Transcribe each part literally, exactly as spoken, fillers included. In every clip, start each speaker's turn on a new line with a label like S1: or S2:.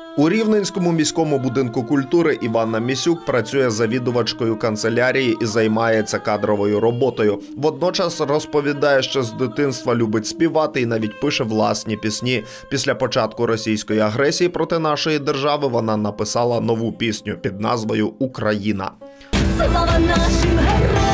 S1: У Рівненському міському будинку культури Іванна Місюк працює завідувачкою канцелярії і займається кадровою роботою. Водночас розповідає, що з дитинства любить співати і навіть пише власні пісні. Після початку російської агресії проти нашої держави вона написала нову пісню під назвою «Україна».
S2: Слава нашим героям!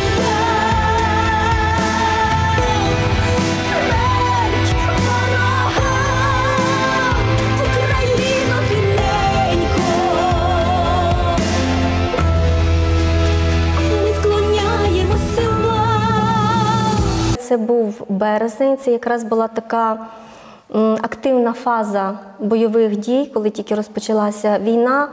S3: Це був березень, це якраз була така активна фаза бойових дій, коли тільки розпочалася війна.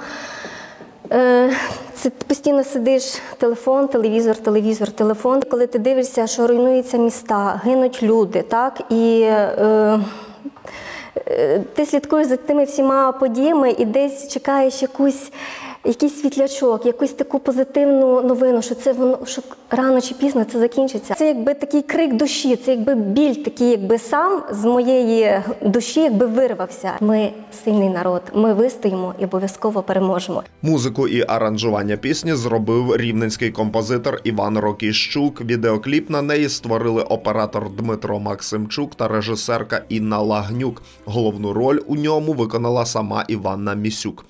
S3: Це ти постійно сидиш, телефон, телевізор, телевізор, телефон. Коли ти дивишся, що руйнуються міста, гинуть люди, так, і е, ти слідкуєш за тими всіма подіями і десь чекаєш якусь, якийсь світлячок, якусь таку позитивну новину, що це воно, що рано чи пізно це закінчиться. Це якби такий крик душі, це якби біль такий, якби сам з моєї душі якби вирвався. Ми сильний народ, ми вистоїмо і обов'язково переможемо.
S1: Музику і аранжування пісні зробив рівненський композитор Іван Рокіщук. Відеокліп на неї створили оператор Дмитро Максимчук та режисерка Інна Лагнюк. Головну роль у ньому виконала сама Іванна Місюк.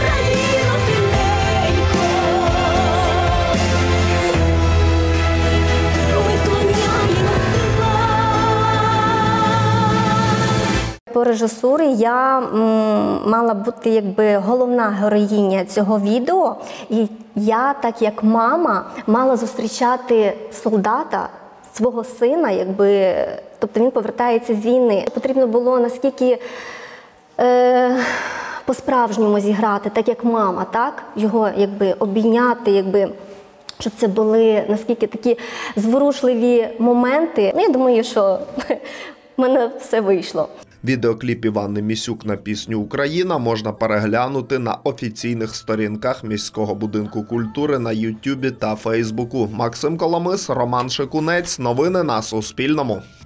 S3: По режисурі я м, мала бути якби головна героїня цього відео, і я, так як мама, мала зустрічати солдата, свого сина, якби, тобто він повертається з війни. Потрібно було наскільки е, по-справжньому зіграти, так як мама, так? Його якби обійняти, якби, щоб це були наскільки такі зворушливі моменти. Ну, я думаю, що в мене все вийшло.
S1: Відеокліп Іванни Місюк на пісню «Україна» можна переглянути на офіційних сторінках міського будинку культури на Ютубі та Фейсбуку. Максим Коломис, Роман Шикунець. Новини на Суспільному.